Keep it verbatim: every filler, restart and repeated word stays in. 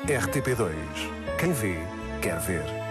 R T P dois. Quem vê, quer ver.